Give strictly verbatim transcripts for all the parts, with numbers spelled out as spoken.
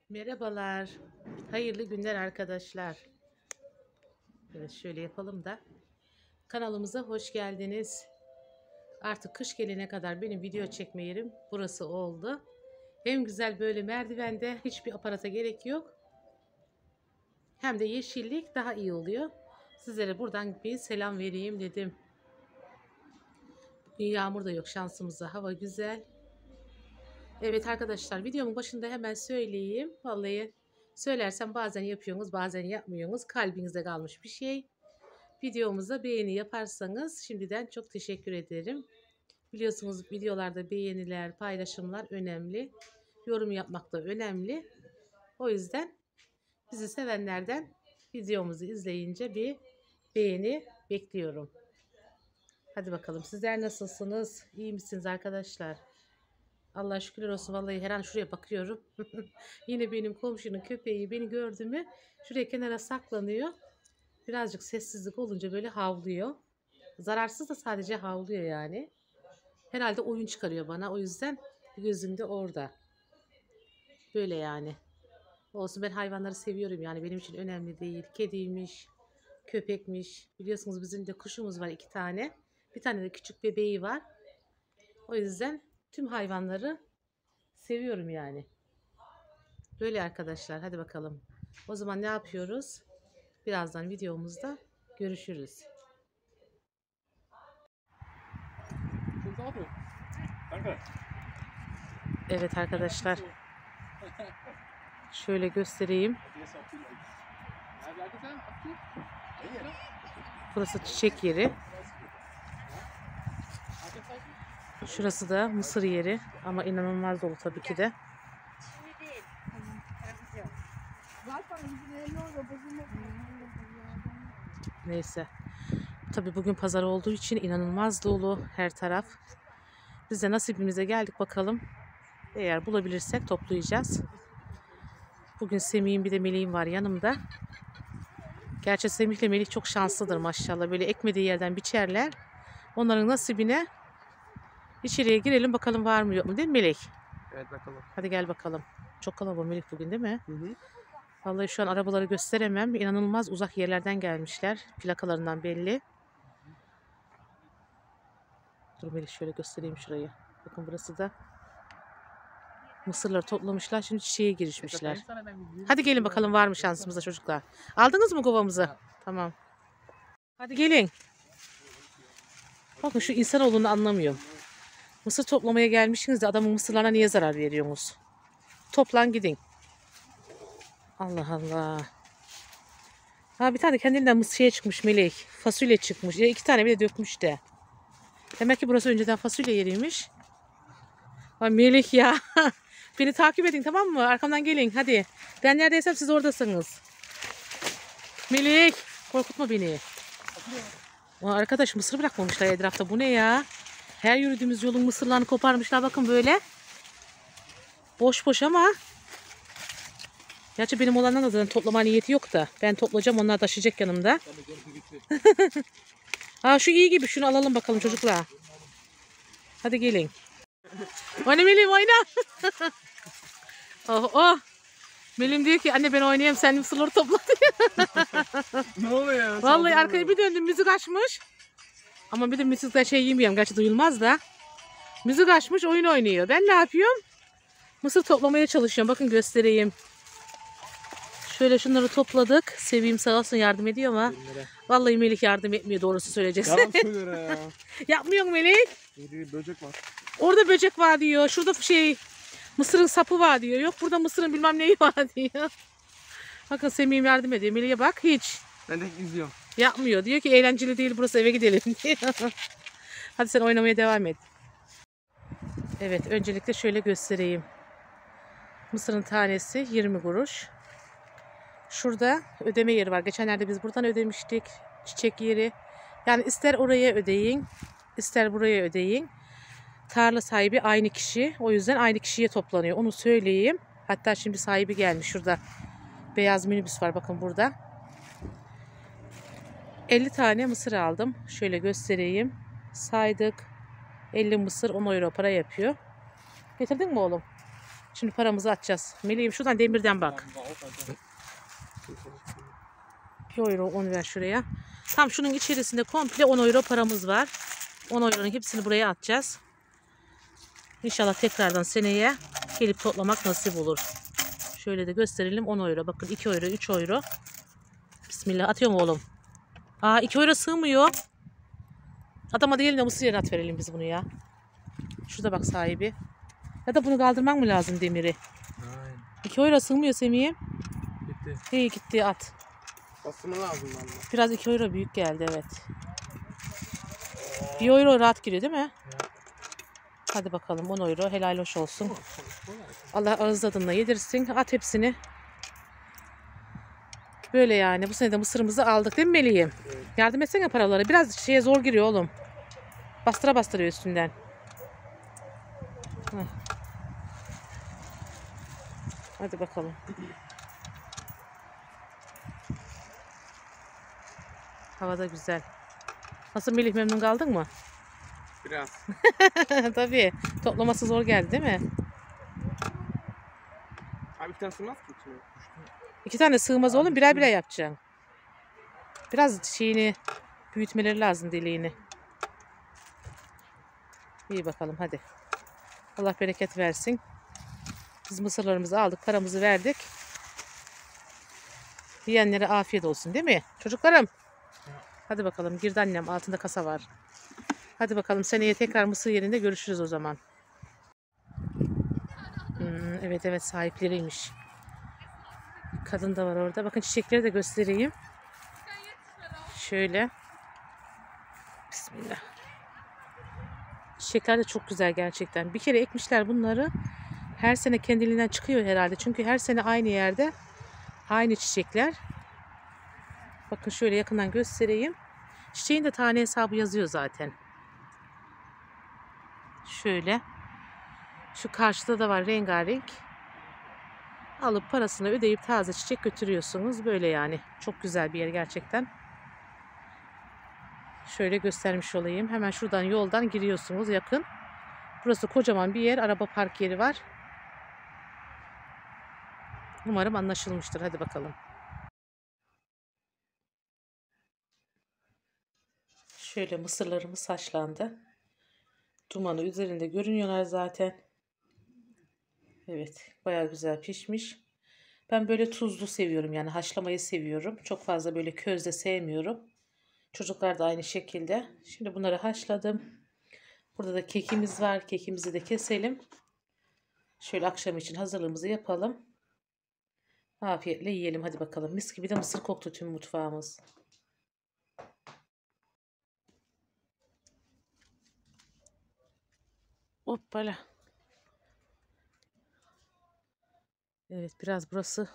Merhabalar. Hayırlı günler arkadaşlar. Evet şöyle yapalım da. Kanalımıza hoş geldiniz. Artık kış gelene kadar benim video çekme yerim burası oldu. Hem güzel böyle merdivende hiçbir aparata gerek yok. Hem de yeşillik daha iyi oluyor. Sizlere buradan bir selam vereyim dedim. Yağmur da yok şansımıza. Hava güzel. Evet arkadaşlar videomun başında hemen söyleyeyim. Vallahi söylersem bazen yapıyorsunuz bazen yapmıyorsunuz. Kalbinize kalmış bir şey. Videomuza beğeni yaparsanız şimdiden çok teşekkür ederim. Biliyorsunuz videolarda beğeniler, paylaşımlar önemli. Yorum yapmak da önemli. O yüzden bizi sevenlerden videomuzu izleyince bir beğeni bekliyorum. Hadi bakalım sizler nasılsınız? İyi misiniz arkadaşlar? Allah şükürler olsun. Vallahi her an şuraya bakıyorum. Yine benim komşunun köpeği beni gördü mü şuraya kenara saklanıyor. Birazcık sessizlik olunca böyle havlıyor. Zararsız da sadece havlıyor yani. Herhalde oyun çıkarıyor bana. O yüzden gözüm de orada. Böyle yani. Olsun, ben hayvanları seviyorum yani. Benim için önemli değil. Kediymiş, köpekmiş. Biliyorsunuz bizim de kuşumuz var iki tane. Bir tane de küçük bebeği var. O yüzden tüm hayvanları seviyorum yani. Böyle arkadaşlar, hadi bakalım. O zaman ne yapıyoruz? Birazdan videomuzda görüşürüz. Evet arkadaşlar. Şöyle göstereyim. Burası çiçek yeri. Şurası da mısır yeri. Ama inanılmaz dolu tabii ki de. Neyse. Tabii bugün pazar olduğu için inanılmaz dolu her taraf. Biz de nasibimize geldik bakalım. Eğer bulabilirsek toplayacağız. Bugün Semih'in bir de Melih'in var yanımda. Gerçi Semih'le Melih çok şanslıdır maşallah. Böyle ekmediği yerden biçerler. Onların nasibine içeriye girelim bakalım var mı yok mu, değil mi Melih? Evet bakalım. Hadi gel bakalım. Çok kalabalık Melih bugün, değil mi? Hı hı. Vallahi şu an arabaları gösteremem. İnanılmaz uzak yerlerden gelmişler. Plakalarından belli. Dur Melih şöyle göstereyim şurayı. Bakın burası da. Mısırları toplamışlar. Şimdi çiçeğe girişmişler. Hadi gelin bakalım var mı şansımıza çocuklar. Aldınız mı kovamızı? Tamam. Hadi gelin. Bakın şu insanoğlunu anlamıyorum. Mısır toplamaya gelmişsiniz de adamın mısırlarına niye zarar veriyorsunuz? Toplan gidin. Allah Allah. Ha bir tane kendinden mısır şeye çıkmış Melek. Fasulye çıkmış. Ya iki tane bile dökmüş de. Demek ki burası önceden fasulye yeriymiş. Ha Melek ya. Beni takip edin, tamam mı? Arkamdan gelin hadi. Ben neredeysem siz oradasınız. Melek korkutma beni. Aa, arkadaş mısır bırakmamışlar etrafta. Bu ne ya? Her yürüdüğümüz yolun mısırlarını koparmışlar. Bakın böyle. Boş boş ama. Gerçi benim olandan da zaten toplama niyeti yok da. Ben toplayacağım, onlar taşıyacak yanımda. Ha şu iyi gibi, şunu alalım bakalım çocuklar. Hadi gelin. Oyna Melim oyna. Oh oh. Melim diyor ki anne ben oynayayım, sen mısırları topla diyor. Ne oluyor ya? Vallahi arkaya bir döndüm, müzik açmış. Ama bir de müzikten şey yemiyorum, gerçi duyulmaz da. Müzik açmış, oyun oynuyor. Ben ne yapıyorum? Mısır toplamaya çalışıyorum. Bakın göstereyim. Şöyle şunları topladık. Seveyim sağ olsun yardım ediyor ama. Vallahi Melih yardım etmiyor, doğrusu söyleyeceksin. Yalan söylüyor ya. Yapmıyor mu Melih? Bir böcek var. Orada böcek var diyor. Şurada şey mısırın sapı var diyor. Yok burada mısırın bilmem neyi var diyor. Bakın Semih'im yardım ediyor. Melih'e bak hiç. Ben de izliyorum. Yapmıyor. Diyor ki eğlenceli değil burası, eve gidelim diyor. Hadi sen oynamaya devam et. Evet, öncelikle şöyle göstereyim. Mısırın tanesi yirmi kuruş. Şurada ödeme yeri var. Geçenlerde biz buradan ödemiştik. Çiçek yeri. Yani ister oraya ödeyin, ister buraya ödeyin. Tarla sahibi aynı kişi. O yüzden aynı kişiye toplanıyor. Onu söyleyeyim. Hatta şimdi sahibi gelmiş. Şurada beyaz minibüs var. Bakın burada. elli tane mısır aldım. Şöyle göstereyim. Saydık. elli mısır on euro para yapıyor. Getirdin mi oğlum? Şimdi paramızı atacağız. Meleğim şuradan demirden bak. bir euro on ver şuraya. Tam şunun içerisinde komple on euro paramız var. on euronun hepsini buraya atacağız. İnşallah tekrardan seneye gelip toplamak nasip olur. Şöyle de gösterelim. on euro. Bakın iki euro, üç euro. Bismillah. Atıyorum oğlum. Aa iki euro sığmıyor. Adama değil de mısır yerine at verelim biz bunu ya. Şurada bak sahibi. Ya da bunu kaldırmak mı lazım demiri? Aynen. iki euro sığmıyor Semih'im. Gitti. İyi gitti at. Basımı lazım bana. Biraz iki euro büyük geldi evet. bir euro rahat giriyor değil mi? Evet. Hadi bakalım on euro helal hoş olsun. Allah ağız tadına yedirsin. At hepsini. Böyle yani bu sene de mısırımızı aldık değil mi Meleğim? Evet. Yardım etsene paraları. Biraz şeye zor giriyor oğlum. Bastıra bastırıyor üstünden. Heh. Hadi bakalım. Hava da güzel. Nasıl Melih, memnun kaldın mı? Biraz. Tabii. Toplaması zor geldi değil mi? Abi bir tane sığmaz ki içine. İki tane sığmaz oğlum. Birer birer yapacaksın. Biraz şeyini büyütmeleri lazım deliğini. İyi bakalım hadi. Allah bereket versin. Biz mısırlarımızı aldık. Paramızı verdik. Yiyenlere afiyet olsun değil mi? Çocuklarım. Hadi bakalım. Girdi annem. Altında kasa var. Hadi bakalım. Seneye tekrar mısır yerinde görüşürüz o zaman. Hmm, evet evet sahipleriymiş. Kadın da var orada. Bakın çiçekleri de göstereyim. Şöyle. Bismillah. Çiçekler de çok güzel gerçekten. Bir kere ekmişler bunları. Her sene kendiliğinden çıkıyor herhalde. Çünkü her sene aynı yerde. Aynı çiçekler. Bakın şöyle yakından göstereyim. Çiçeğin de tane hesabı yazıyor zaten. Şöyle. Şu karşıda da var rengarenk. Alıp parasını ödeyip taze çiçek götürüyorsunuz. Böyle yani. Çok güzel bir yer gerçekten. Şöyle göstermiş olayım. Hemen şuradan yoldan giriyorsunuz yakın. Burası kocaman bir yer. Araba park yeri var. Umarım anlaşılmıştır. Hadi bakalım. Şöyle mısırlarımız haşlandı. Dumanı üzerinde görünüyorlar zaten. Evet, bayağı güzel pişmiş. Ben böyle tuzlu seviyorum yani haşlamayı seviyorum. Çok fazla böyle közde sevmiyorum. Çocuklar da aynı şekilde. Şimdi bunları haşladım. Burada da kekimiz var. Kekimizi de keselim. Şöyle akşam için hazırlığımızı yapalım. Afiyetle yiyelim hadi bakalım. Mis gibi de mısır koktu tüm mutfağımız. Hoppala. Evet biraz burası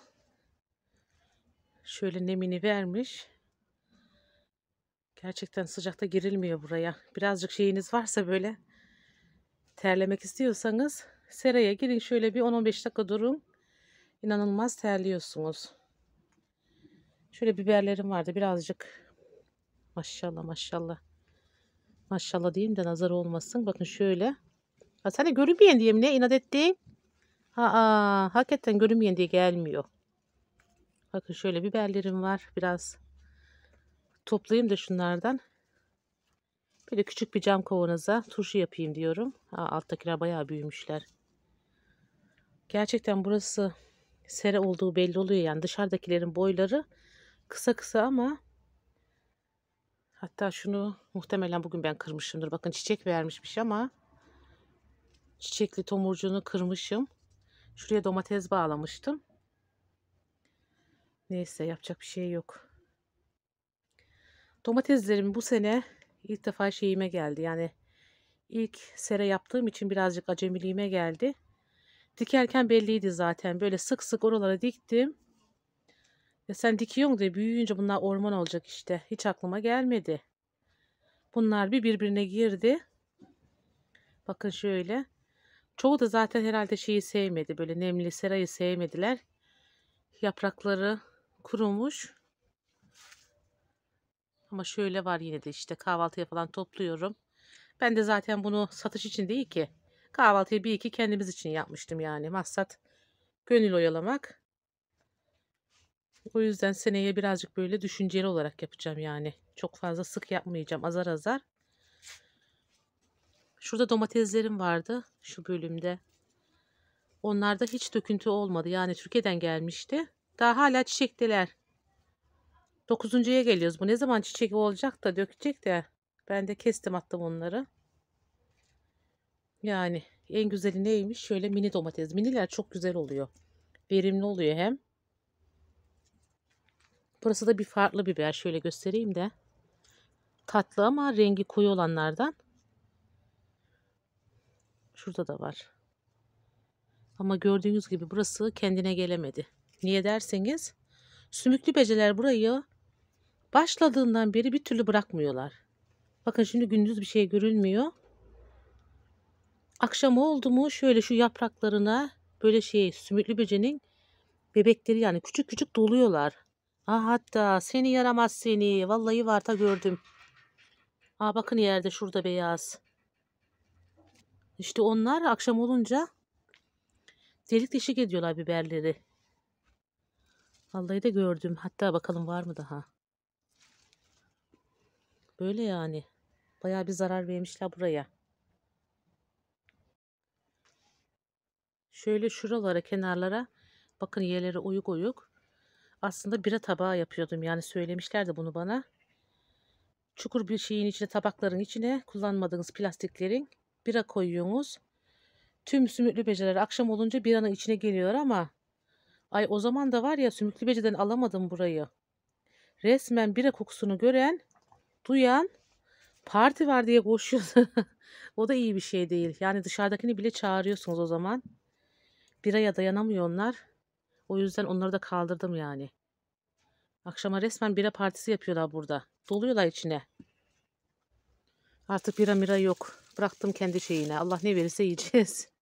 şöyle nemini vermiş. Gerçekten sıcakta girilmiyor buraya. Birazcık şeyiniz varsa böyle terlemek istiyorsanız seraya girin şöyle bir on on beş dakika durun. İnanılmaz terliyorsunuz. Şöyle biberlerim vardı birazcık. Maşallah maşallah. Maşallah diyeyim de nazar olmasın. Bakın şöyle. Ha, sen de görünmeyen diye mi ne inat ettin? Aa, hakikaten görünmeyen diye gelmiyor. Bakın şöyle biberlerim var. Biraz toplayayım da şunlardan. Böyle küçük bir cam kavanoza turşu yapayım diyorum. Ha, alttakiler bayağı büyümüşler. Gerçekten burası sera olduğu belli oluyor. Yani dışarıdakilerin boyları kısa kısa ama hatta şunu muhtemelen bugün ben kırmışımdır. Bakın çiçek vermişmiş ama çiçekli tomurcuğunu kırmışım. Şuraya domates bağlamıştım. Neyse yapacak bir şey yok. Domateslerim bu sene ilk defa şeyime geldi. Yani ilk sera yaptığım için birazcık acemiliğime geldi. Dikerken belliydi zaten. Böyle sık sık oralara diktim. Ya sen dikiyorsun diye büyüyünce bunlar orman olacak işte. Hiç aklıma gelmedi. Bunlar bir birbirine girdi. Bakın şöyle. Çoğu da zaten herhalde şeyi sevmedi. Böyle nemli serayı sevmediler. Yaprakları kurumuş. Ama şöyle var yine de işte kahvaltıya falan topluyorum. Ben de zaten bunu satış için değil ki. Kahvaltıyı bir iki kendimiz için yapmıştım yani. Maksat gönül oyalamak. O yüzden seneye birazcık böyle düşünceli olarak yapacağım yani. Çok fazla sık yapmayacağım. Azar azar. Şurada domateslerim vardı şu bölümde. Onlarda hiç döküntü olmadı. Yani Türkiye'den gelmişti. Daha hala çiçekteler. Dokuzuncuya geliyoruz. Bu ne zaman çiçek olacak da dökecek de. Ben de kestim attım onları. Yani en güzeli neymiş? Şöyle mini domates. Miniler çok güzel oluyor. Verimli oluyor hem. Burası da bir farklı biber. Şöyle göstereyim de. Tatlı ama rengi koyu olanlardan. Şurada da var. Ama gördüğünüz gibi burası kendine gelemedi. Niye derseniz sümüklü beceler burayı başladığından beri bir türlü bırakmıyorlar. Bakın şimdi gündüz bir şey görünmüyor. Akşam oldu mu şöyle şu yapraklarına böyle şey sümüklü böceğin bebekleri yani küçük küçük doluyorlar. Aa, hatta seni yaramaz seni. Vallahi var da gördüm. Aa, bakın yerde şurada beyaz. İşte onlar akşam olunca delik deşik ediyorlar biberleri. Vallahi de gördüm. Hatta bakalım var mı daha. Böyle yani. Bayağı bir zarar vermişler buraya. Şöyle şuralara kenarlara bakın yerleri oyuk oyuk. Aslında bira tabağı yapıyordum. Yani söylemişlerdi bunu bana. Çukur bir şeyin içine tabakların içine kullanmadığınız plastiklerin bira koyuyorsunuz. Tüm sümüklü beceler akşam olunca biranın içine geliyor ama ay o zaman da var ya sümüklü beceden alamadım burayı. Resmen bira kokusunu gören, duyan parti var diye koşuyordu. O da iyi bir şey değil. Yani dışarıdakini bile çağırıyorsunuz o zaman. Biraya dayanamıyor onlar. O yüzden onları da kaldırdım yani. Akşama resmen bira partisi yapıyorlar burada. Doluyorlar içine. Artık bira mira yok. Bıraktım kendi şeyine. Allah ne verirse yiyeceğiz.